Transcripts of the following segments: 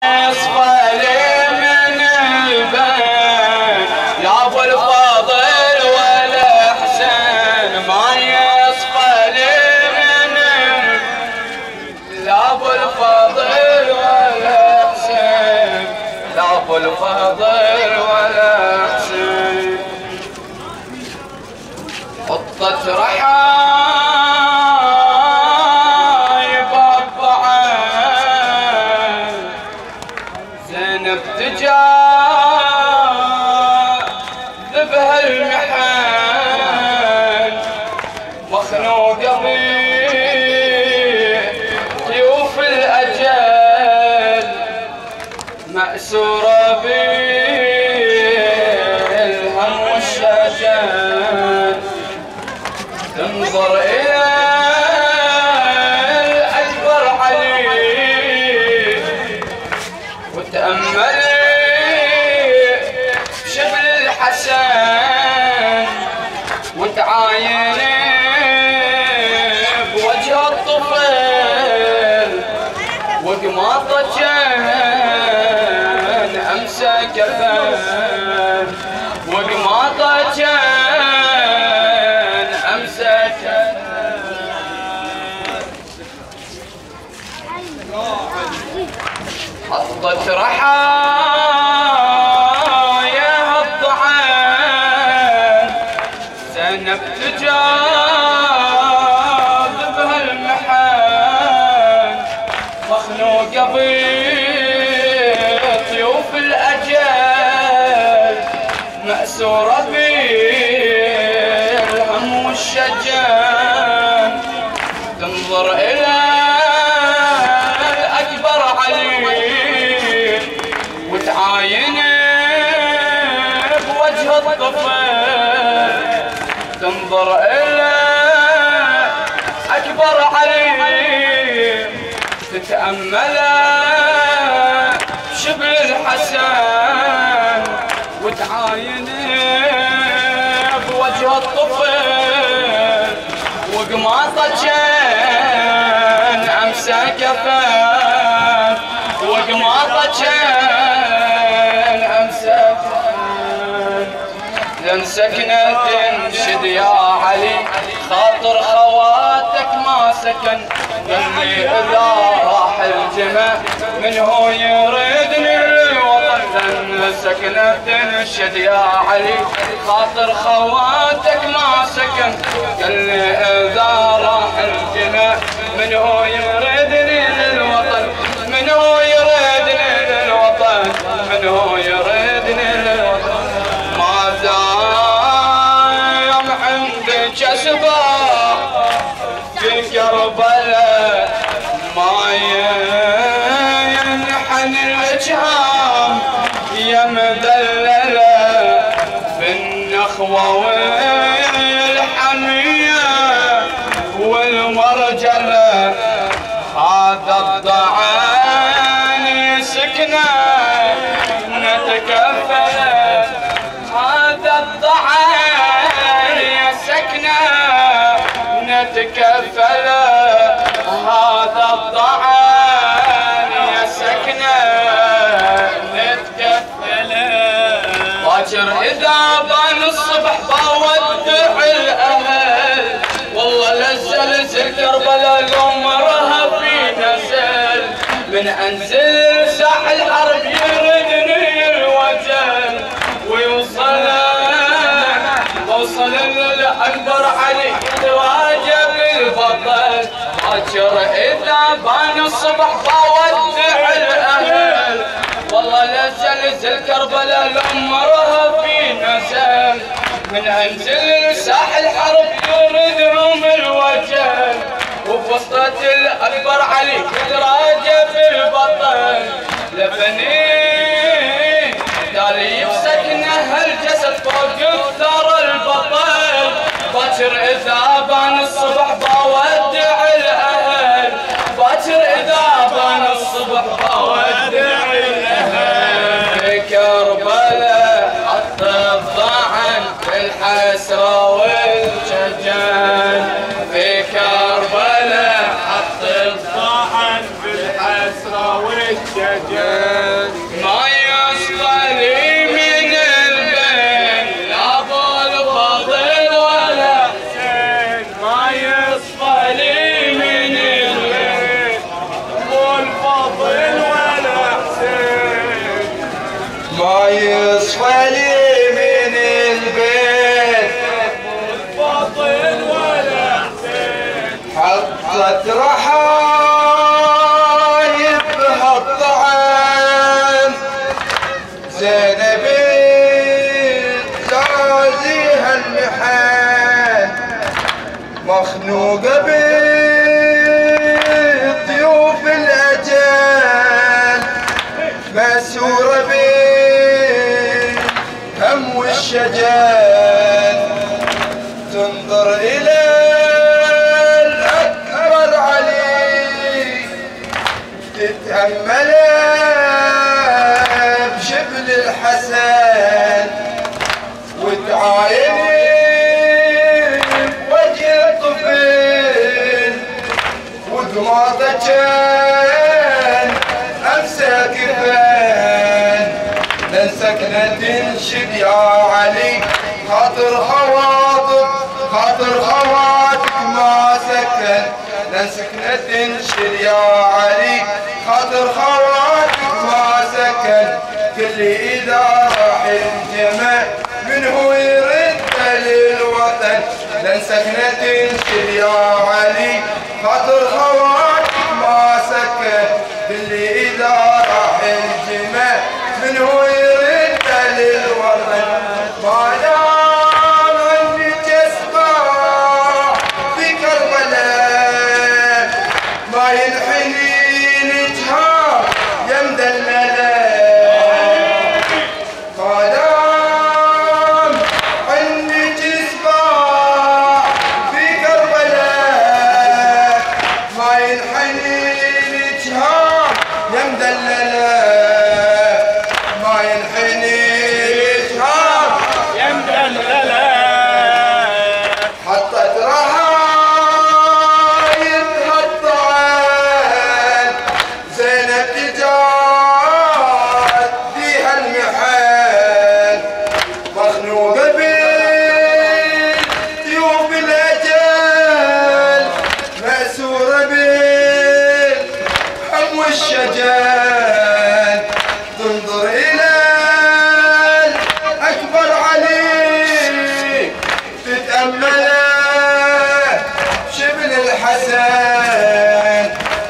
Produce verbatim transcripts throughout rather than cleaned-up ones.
الفضل ولا حسين حطت رحايب الضعان زينب تجاذبها المحن مخنوقة بطيوف الأجل مأسورة بالهم والشجن تنظر إلى الأكبر علي وتأمل شبل الحسن وتعاين بوجه الطفل وقماطة أمسى كفن وقماطة كان أمسى كفن حطت رحاياها الضعان زينب تجاذبها المحن مخنوقة بطيوف الأجل مأسورة بالهم والشجن تنظر إلى الأكبر علي وتعاين بوجه الطفل تنظر إلى أكبر علي تتأمل شبل الحسن وتعاين بوجه الطفل وقماطة كان أمسى كفن وقماطة كان أمسى كفن لن سكنة تنشد يا علي خاطر خواتك ما سكن قال لي إذا راح الجمع من هو يريدني الوطن سكنة تنشد يا علي خاطر خواتك ما سكن قال لي إذا راح الجمع من هو يريدني للوطن من هو يريدني للوطن من هو يريدني للوطن ما دام عندك أسباب في كربلاء ما ينحن الإجهام يا مدللة بالنخوة والحمية والمرجلة هذا الضعان سكنة نتكفل هذا الضعان سكنة نتكفل هذا الضعان يا سكنة نتكفل باكر إذا بان الصبح بودع الأهل والله للزلزل كربلاء الأمرها في نزل من أنزل ساحل حرب يردني الوجل ويوصل وصل للأكبر علي تواجه بالبطل باكر إذا بان الصبح بودع الأهل والله لزلزل كربلاء الأمرها في نزل من أنزل ساحل حرب يردهم الوجل وبوسطة الأكبر علي تراجع بالبطل لبنين تالي بسكنه الجسد فوق الثرى البطل باكر إذا بان الصبح بودع الأهل باكر إذا بان الصبح بودع الأهل في كربلاء حط الضعن في الحسرة والشجن في كربلاء حط الضعن في الحسرة والشجن مخنوقة بضيوف الأجل مسورة بالهم والشجن تنظر إلى الأكبر علي تتأمل بشبل الحسن وتعاين وقماطة كان أمسك فين لن سكنة تنشد يا علي خاطر خواطر خاطر خواتك ما سكن لن سكنة تنشد يا علي خاطر خواتك ما سكن كل إذا راح الجمع من هو يرد للوطن لن سكنة تنشد يا علي خاطر خواتك ما سكن اللي إذا راح الجمع من هو يرد للوطن ما دام عندك أسماء في كربلاء ما ينحني الجهار يا مدللة ما دام عندك أسماء في كربلاء ما ينحني الجهار يا مدللة ما ينحني الجهار يا مدللة حطت رهايبها الطعن زينب تجات فيها المحن مخنوقة بالضيوف الأجل مأسورة بالهم والشجن تنظر إلى الأكبر علي تتأمل شبل الحسن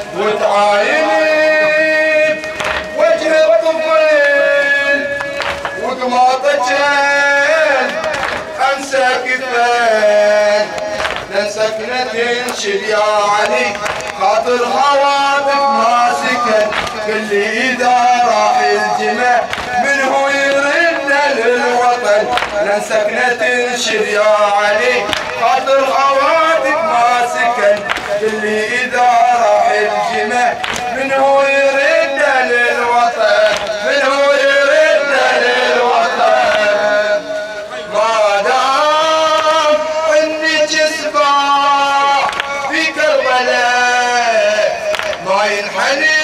وتعاين وجه الطفل وقماطة كان أمسك فين لن سكنة تنشد يا علي خاطر خواتك ما سكن كل إذا راح الجمع من هو يرد للوطن لن سكنة تنشد يا علي خاطر خواتك ما سكن كل إذا راح الجمع من هو يرد للوطن من هو يرد للوطن ما دام عندك أسباع في كربلاء ما ينحني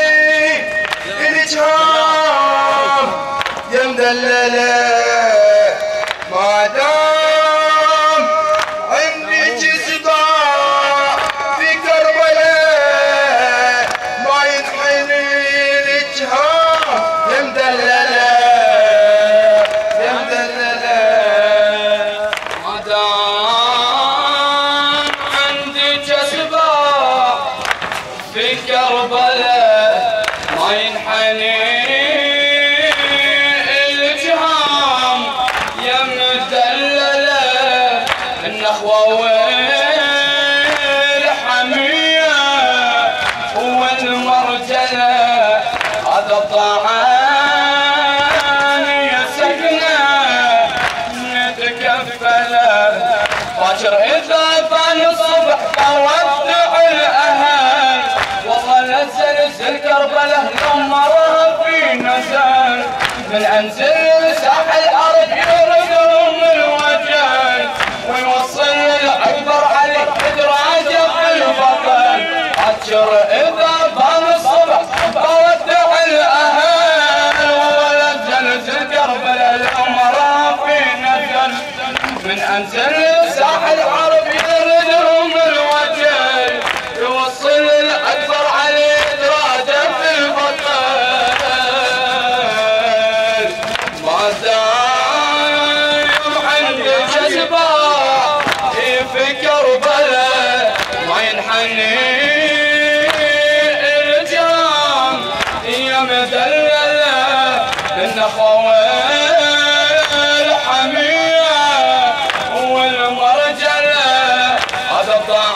الجهام يا مدللة ما دام عندك أسباع في كربلاء ما ينحني الجهام يا مدللة يا مدللة ما دام عندك أسباع في كربلاء ما ينحني الجهام يا مدللة النخوة والحمية والمرجلة هذا الطعام يا سكنة نتكفله باكر إذا بان الصبح فودع الأهل والله نزل زل كربله دمرها في نزل من أنزل ساحل الأرض يردهم الوجل ويوصل الأكبر علي إدراجه في البطن باكر إذا بان الصبح فودع الأهل والله نزل زل كربله دمرها في نزل من أنزل ساحل العرب يردهم الوجل يوصل الأكبر عليه إدراجه في البطن ما دام عندك أسباع في كربلاء ما ينحني الجام يا مدللة بالنخوة الحمية والمرجلة هذا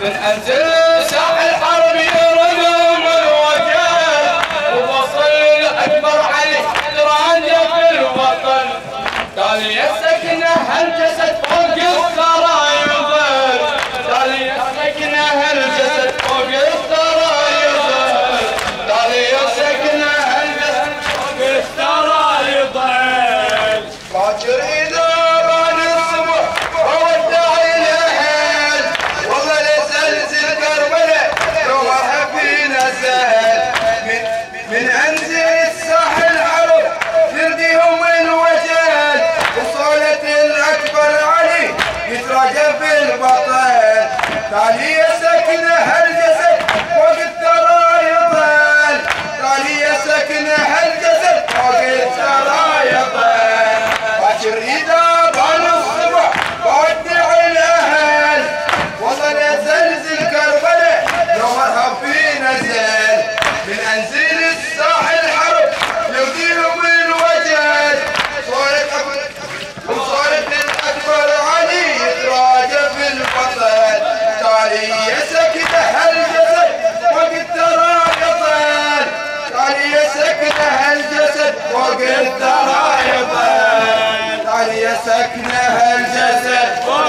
من انزل ساحل حرب يردم الوجل وبصل الاكبر علي تراجع في الوطن تالي السكنه هالجسد فوق الثرى يظل تالي السكنه هالجسد فوق الثرى يظل تالي السكنه هالجسد فوق الثرى يظل باكر اذا بان الصبح وودع الاهل والله لزلزل كربلاء لو مرحب فينا سهل من من انزل الساحل عرب يرديهم الوجل وصولة الاكبر علي يتراجع في البطل تالي سكنه هالجسد فوق الثرى يظل تالي سكنه هالجسد فوق الثرى يظل باكر اذا بان الصبح بودع الاهل والله لزلزل كربلاء لو مرحب فينا زل من انزل الساحل حرب يرضيهم الوجل وصولة الاكبر علي يتراجع في البطل تالي سكنه هالجسد فوق الثرى يظل تالي سكنه هالجسد فوق الثرى يظل تالي سكنه هالجسد فوق